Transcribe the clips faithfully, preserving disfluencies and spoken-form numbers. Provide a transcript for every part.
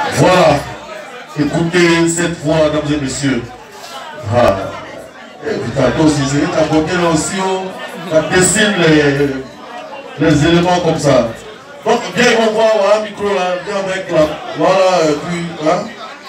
Voilà. Écoutez cette voix, mesdames et messieurs. Ah. Et puis, t'as aussi, c'est ta côté là aussi, ça dessine les, les éléments comme ça. Donc, viens, on voit, voilà, micro là, viens avec là. Voilà, et puis, hein.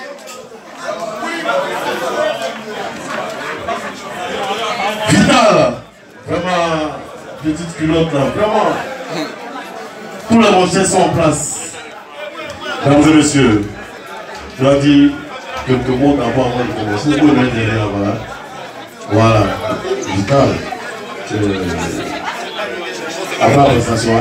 Final, vraiment, petite culotte là, vraiment. Tous les rochers sont en place. Mesdames et messieurs, je dois dire quelques mots d'abord avant de commencer. Vous pouvez mettre derrière, voilà. Voilà, Vital. Avant de s'asseoir.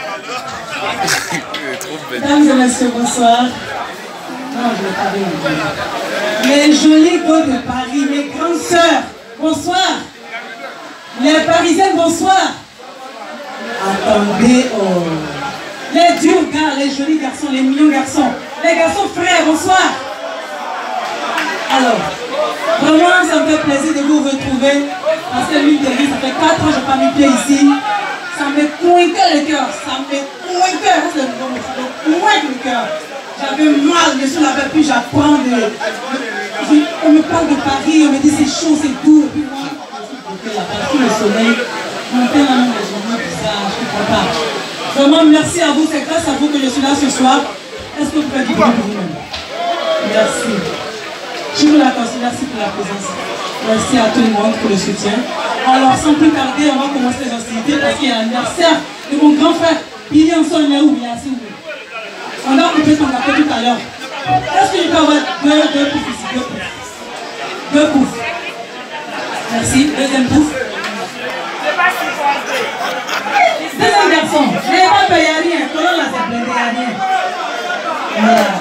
Mesdames et messieurs, bonsoir. Non, je ne vais pas bien. Les jolis gars de Paris, mes grandes sœurs, bonsoir. Les Parisiennes, bonsoir. Attendez, oh. Les durs gars, les jolis garçons, les mignons garçons, les garçons frères, bonsoir. Alors, vraiment, ça me fait plaisir de vous retrouver. Parce que l'une des vies, ça fait quatre ans que je n'ai pas mis pied ici. Ça me pointait le cœur, ça me pointait, c'est le bon mot, ça me pointe le cœur. J'avais mal, je suis là-bas, puis j'apprends de... Je, on me parle de Paris, on me dit c'est chaud, c'est doux, et puis moi, je suis là-bas, sous le soleil, mon père a mis les journées bizarres, je ne comprends pas. Vraiment, merci à vous, c'est grâce à vous que je suis là ce soir. Est-ce que vous pouvez dire pour vous-même? Merci. Je vous l'accorde, merci pour la présence. Merci à tout le monde pour le soutien. Alors, sans plus tarder, on va commencer les hostilités parce qu'il y a l'anniversaire de mon grand frère, Billy Anson Léou, on a coupé son café tout à l'heure. Est-ce que je peux avoir deux, deux poufs ici? Deux poufs. Deux poufs. Merci. Deuxième pouf. Deuxième garçon. Je n'ai pas payé à rien. Comment là, c'est blindé à rien? Voilà.